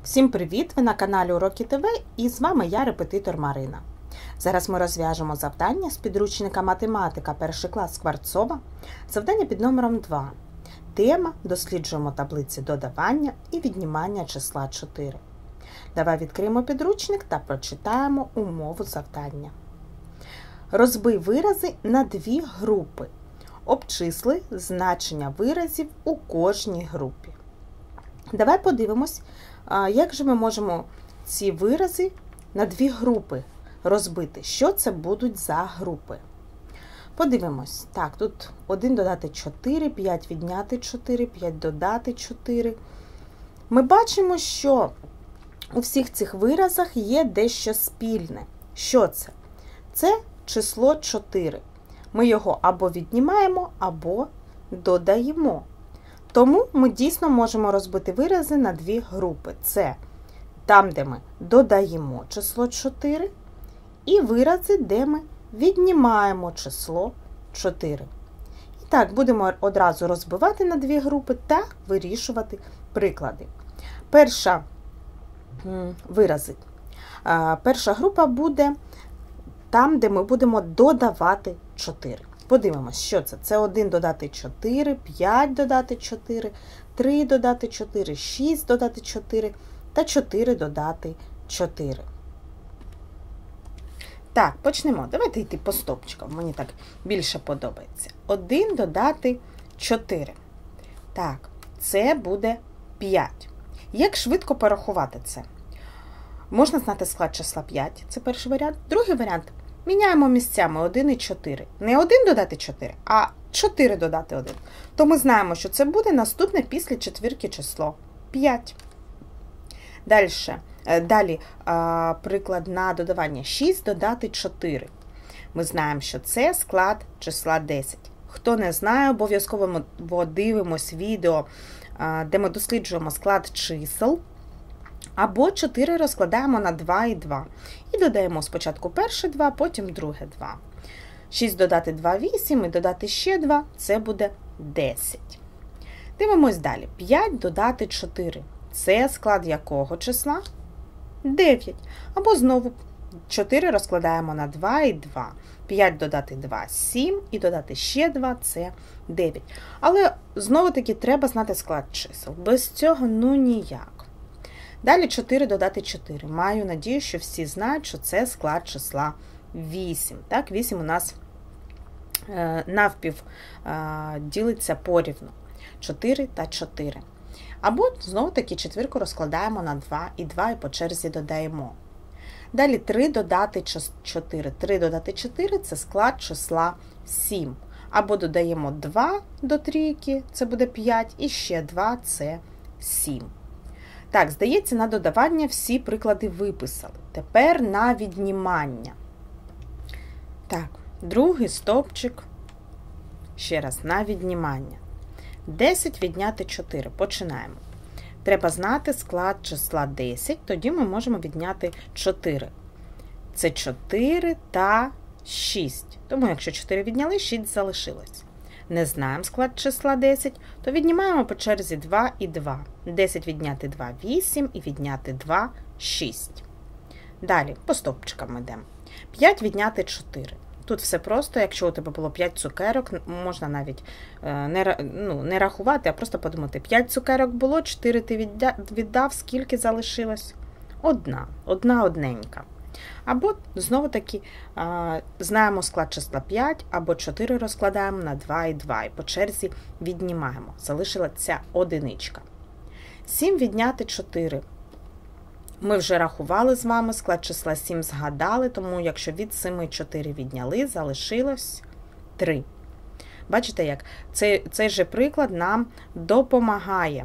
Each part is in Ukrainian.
Всім привіт! Ви на каналі Уроки ТВ і з вами я, репетитор Марина. Зараз ми розв'яжемо завдання з підручника математика 1 клас Скворцова. Завдання під номером 2. Тема «Досліджуємо таблиці додавання і віднімання числа 4». Давай відкриємо підручник та прочитаємо умову завдання. Розбий вирази на дві групи. Обчисли значення виразів у кожній групі. Давай подивимось, як же ми можемо ці вирази на дві групи розбити. Що це будуть за групи? Подивимось. Так, тут 1 додати 4, 5 відняти 4, 5 додати 4. Ми бачимо, що у всіх цих виразах є дещо спільне. Що це? Це число 4. Ми його або віднімаємо, або додаємо. Тому ми дійсно можемо розбити вирази на дві групи. Це там, де ми додаємо число 4, і вирази, де ми віднімаємо число 4. І так, будемо одразу розбивати на дві групи та вирішувати приклади. Перша група буде там, де ми будемо додавати 4. Подивимось, що це. Це 1 додати 4, 5 додати 4, 3 додати 4, 6 додати 4 та 4 додати 4. Так, почнемо. Давайте йти по стопчикам, мені так більше подобається. 1 додати 4. Так, це буде 5. Як швидко порахувати це? Можна знати склад числа 5, це перший варіант. Другий варіант. Міняємо місцями 1 і 4. Не 1 додати 4, а 4 додати 1. То ми знаємо, що це буде наступне після четвірки число 5. Далі приклад на додавання 6 додати 4. Ми знаємо, що це склад числа 10. Хто не знає, обов'язково дивимось відео, де ми досліджуємо склад чисел. Або 4 розкладаємо на 2 і 2. І додаємо спочатку перше 2, потім друге 2. 6 додати 2 – 8, і додати ще 2 – це буде 10. Дивимось далі. 5 додати 4. Це склад якого числа? 9. Або знову 4 розкладаємо на 2 і 2. 5 додати 2 – 7, і додати ще 2 – це 9. Але знову-таки треба знати склад чисел. Без цього ніяк. Далі 4 додати 4. Маю надію, що всі знають, що це склад числа 8. Так, 8 у нас навпів ділиться порівну. 4 та 4. Або, знову-таки, четвірку розкладаємо на 2 і 2 і по черзі додаємо. Далі 3 додати 4. 3 додати 4 – це склад числа 7. Або додаємо 2 до трійки, це буде 5, і ще 2 – це 7. Так, здається, на додавання всі приклади виписали. Тепер на віднімання. Так, другий стовпчик. Ще раз, на віднімання. 10 відняти 4. Починаємо. Треба знати склад числа 10, тоді ми можемо відняти 4. Це 4 та 6. Тому, якщо 4 відняли, 6 залишилось. Не знаємо склад числа 10, то віднімаємо по черзі 2 і 2. 10 відняти 2 – 8, і відняти 2 – 6. Далі, по стовпчикам йдемо. 5 відняти 4. Тут все просто, якщо у тебе було 5 цукерок, можна навіть не рахувати, а просто подумати. 5 цукерок було, 4 ти віддав, скільки залишилось? Одна одненька. Або, знову-таки, знаємо склад числа 5, або 4 розкладаємо на 2 і 2, і по черзі віднімаємо. Залишила ця одиничка. 7 відняти 4. Ми вже рахували з вами, склад числа 7 згадали, тому якщо від 7 4 відняли, залишилось 3. Бачите, як? Цей же приклад нам допомагає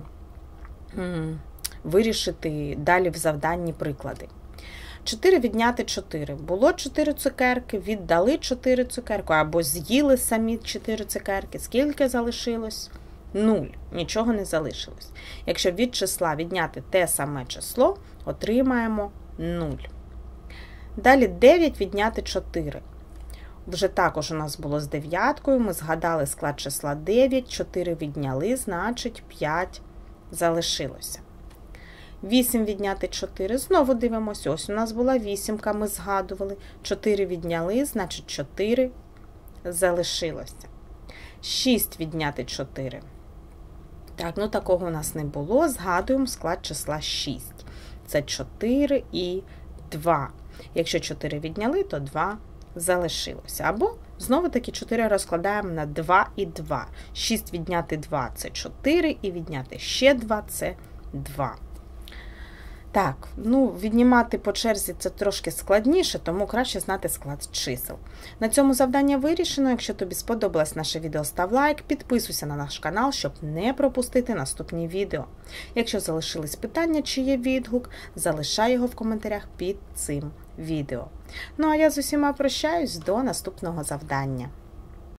вирішити далі в завданні приклади. 4 відняти 4. Було 4 цукерки, віддали 4 цукерки, або з'їли самі 4 цукерки. Скільки залишилось? 0. Нічого не залишилось. Якщо від числа відняти те саме число, отримаємо 0. Далі 9 відняти 4. Вже також у нас було з дев'яткою. Ми згадали склад числа 9, 4 відняли, значить 5 залишилося. 8 відняти 4. Знову дивимося. Ось у нас була вісімка, ми згадували. 4 відняли, значить 4 залишилося. 6 відняти 4. Так, ну такого у нас не було. Згадуємо склад числа 6. Це 4 і 2. Якщо 4 відняли, то 2 залишилося. Або, знову-таки, 4 розкладаємо на 2 і 2. 6 відняти 2 – це 4, і відняти ще 2 – це 2. Так, ну, віднімати по черзі це трошки складніше, тому краще знати склад чисел. На цьому завдання вирішено. Якщо тобі сподобалось наше відео, став лайк, підписуйся на наш канал, щоб не пропустити наступні відео. Якщо залишились питання чи є відгук, залишай його в коментарях під цим відео. Ну а я з усіма прощаюсь до наступного завдання.